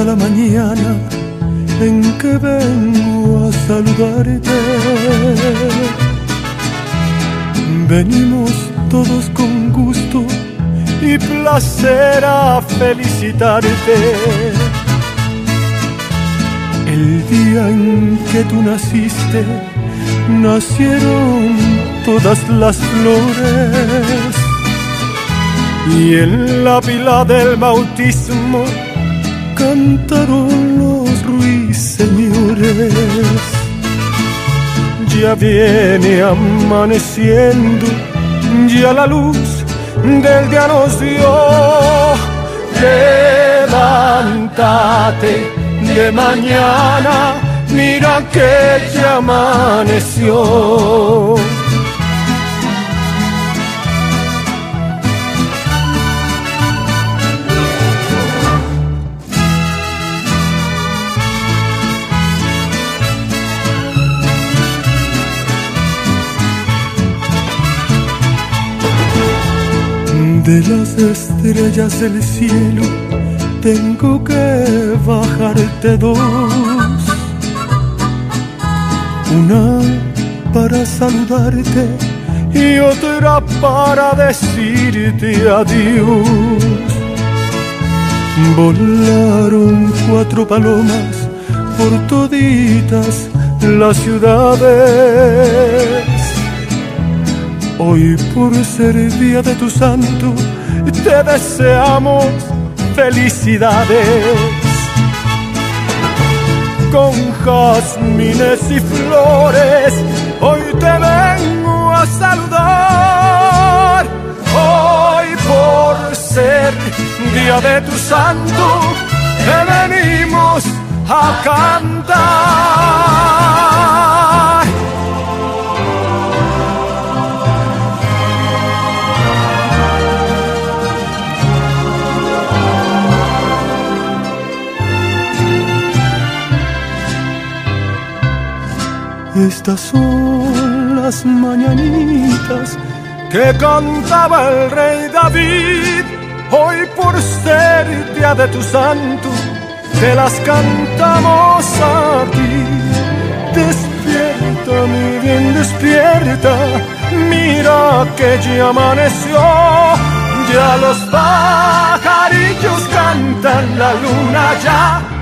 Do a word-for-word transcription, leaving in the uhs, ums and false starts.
la mañana en que vengo a saludarte. Venimos todos con gusto y placer a felicitarte. El día en que tú naciste, nacieron todas las flores, y en la pila del bautismo cantaron los ruiseñores. Ya viene amaneciendo, ya la luz del día nos dio. Levántate de mañana, mira que ya amaneció. De las estrellas del cielo tengo que bajarte dos, una para saludarte y otra para decirte adiós. Volaron cuatro palomas por toditas las ciudades. Hoy, por ser día de tu santo, te deseamos felicidades. Con jazmines y flores, hoy te vengo a saludar. Hoy, por ser día de tu santo, te venimos a cantar. Estas son las mañanitas que cantaba el rey David. Hoy, por ser día de tu santo, te las cantamos a ti. Despierta, mi bien, despierta, mira que ya amaneció. Ya los pajarillos cantan, la luna ya